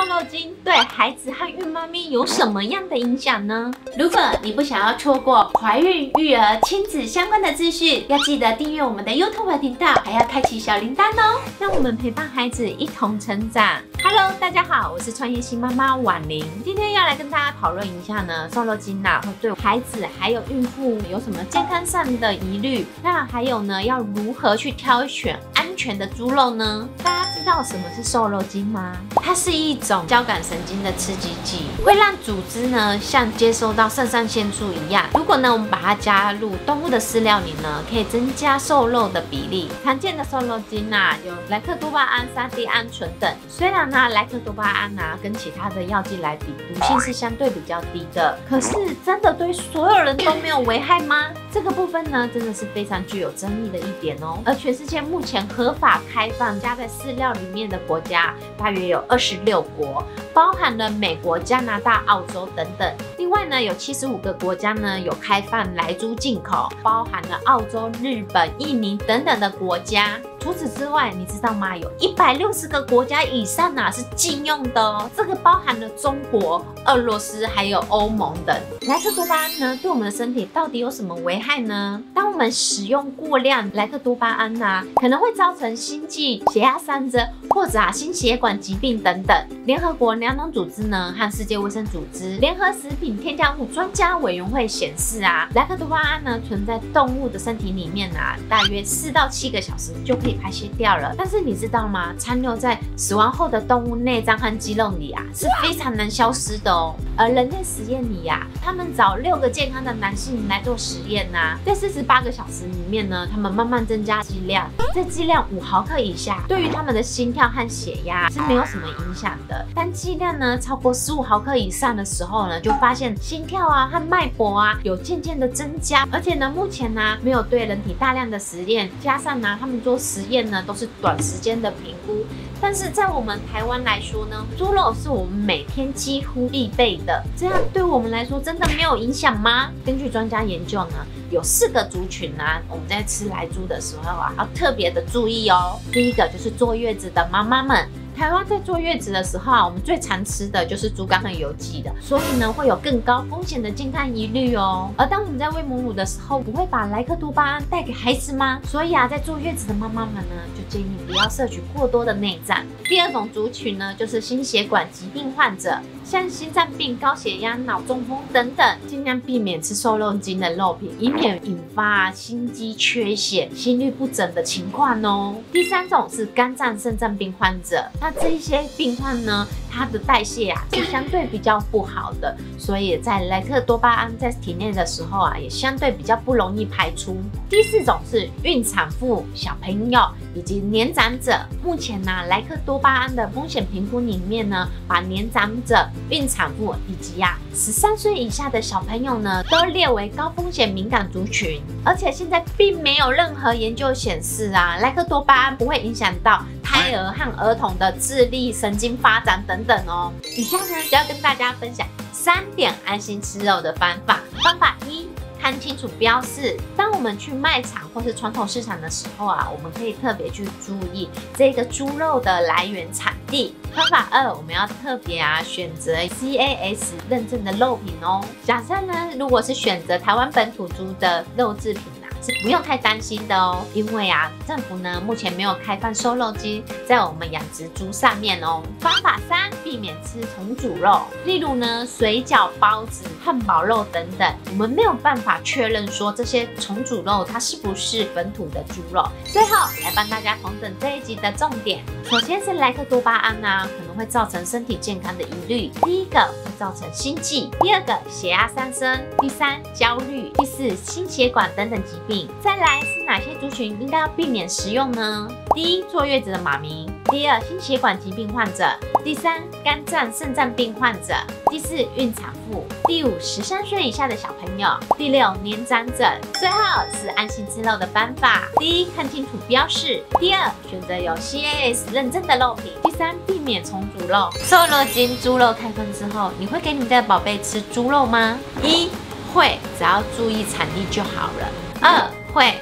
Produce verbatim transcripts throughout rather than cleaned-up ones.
瘦肉精对孩子和孕妈咪有什么样的影响呢？如果你不想要错过怀孕、育儿、亲子相关的资讯，要记得订阅我们的 YouTube 频道，还要开启小铃铛哦，让我们陪伴孩子一同成长。Hello， 大家好，我是创业新妈妈婉玲，今天要来跟大家讨论一下呢，瘦肉精啊会对孩子还有孕妇有什么健康上的疑虑？那还有呢，要如何去挑选安全的猪肉呢？大家知道什么是瘦肉精吗？它是一种交感神经的刺激剂，会让组织呢像接收到肾上腺素一样。如果呢我们把它加入动物的饲料里呢，可以增加瘦肉的比例。常见的瘦肉精啊有莱克多巴胺、沙地胺醇等。虽然呢莱克多巴胺啊跟其他的药剂来比，毒性是相对比较低的，可是真的对所有人都没有危害吗？这个部分呢真的是非常具有争议的一点哦。而全世界目前合法开放加在饲料里面的国家大约有二十六国，包含了美国、加拿大、澳洲等等。另外呢，有七十五个国家呢有开放莱猪进口，包含了澳洲、日本、印尼等等的国家。除此之外，你知道吗？有一百六十个国家以上啊是禁用的哦。这个包含了中国、俄罗斯还有欧盟等。莱克多巴胺呢，对我们的身体到底有什么危害呢？当我们使用过量莱克多巴胺啊，可能会造成心悸、血压上升，或者啊心血管疾病等等。联合国粮农组织呢和世界卫生组织联合食品添加物专家委员会显示啊，莱克多巴胺呢存在动物的身体里面啊，大约四到七个小时就可以排泄掉了。但是你知道吗？残留在死亡后的动物内脏和肌肉里啊，是非常难消失的哦。而人类实验里啊，他们找六个健康的男性来做实验啊，在四十八个小时里面呢，他们慢慢增加剂量，在剂量五毫克以下，对于他们的心跳和血压是没有什么影响的。当剂量呢超过十五毫克以上的时候呢，就发现心跳啊和脉搏啊有渐渐的增加。而且呢，目前呢没有对人体大量的实验，加上呢他们做实验呢都是短时间的评估。但是在我们台湾来说呢，猪肉是我们每天几乎必备的，这样对我们来说真的没有影响吗？根据专家研究呢，有四个族群啊，我们在吃莱猪的时候啊，要特别的注意哦。第一个就是坐月子的妈妈们。台湾在坐月子的时候啊，我们最常吃的就是猪肝和油鸡的，所以呢会有更高风险的健康疑虑哦。而当我们在喂母乳的时候，不会把莱克多巴胺带给孩子吗？所以啊，在坐月子的妈妈们呢，就建议不要摄取过多的内脏。第二种族群呢，就是心血管疾病患者，像心脏病、高血压、脑中风等等，尽量避免吃瘦肉精的肉品，以免引发啊心肌缺血、心律不整的情况哦。第三种是肝脏、肾脏病患者。那这一些病患呢，它的代谢啊是相对比较不好的，所以在莱克多巴胺在体内的时候啊，也相对比较不容易排出。第四种是孕产妇、小朋友以及年长者。目前呢、啊，莱克多巴胺的风险评估里面呢，把年长者、孕产妇以及啊十三岁以下的小朋友呢，都列为高风险敏感族群。而且现在并没有任何研究显示啊，莱克多巴胺不会影响到胎儿和儿童的智力、神经发展等等哦。以下呢，就要跟大家分享三点安心吃肉的方法。方法一，看清楚标示。当我们去卖场或是传统市场的时候啊，我们可以特别去注意这个猪肉的来源产地。方法二，我们要特别啊选择 C A S 认证的肉品哦。假设呢，如果是选择台湾本土猪的肉制品啊，是不用太担心的哦，因为啊，政府呢目前没有开放瘦肉精在我们养殖猪上面哦。方法三，避免吃重组肉，例如呢水饺、包子、汉堡肉等等，我们没有办法确认说这些重组肉它是不是本土的猪肉。最后来帮大家统整这一集的重点，首先是莱克多巴胺啊，可能会造成身体健康的疑虑。第一个会造成心悸，第二个血压上升，第三焦虑，第四心血管等等疾病。再来是哪些族群应该要避免食用呢？第一，坐月子的妈咪；第二，心血管疾病患者；第三，肝脏、肾脏病患者；第四，孕产妇；第五，十三岁以下的小朋友；第六，年长者。最后是安心吃肉的方法：第一，看清楚标示；第二，选择有 C A S 认证的肉品；第三，避免重组肉。瘦肉精猪肉开分之后，你会给你的宝贝吃猪肉吗？一，会，只要注意产地就好了。二，会，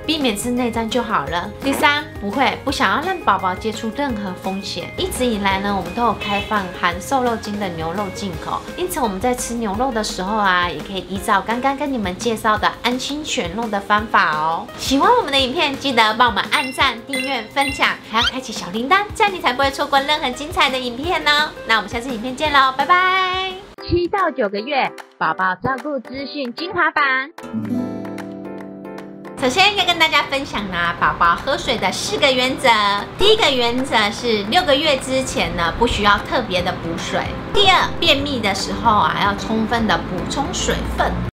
避免吃内脏就好了。第三，不会不想要让宝宝接触任何风险。一直以来呢，我们都有开放含瘦肉精的牛肉进口，因此我们在吃牛肉的时候啊，也可以依照刚刚跟你们介绍的安心选肉的方法哦。喜欢我们的影片，记得帮我们按赞、订阅、分享，还要开启小铃铛，这样你才不会错过任何精彩的影片哦。那我们下次影片见喽，拜拜。七到九个月宝宝照顾资讯精华版。首先要跟大家分享呢，宝宝喝水的四个原则。第一个原则是六个月之前呢，不需要特别的补水。第二，便秘的时候啊，要充分的补充水分。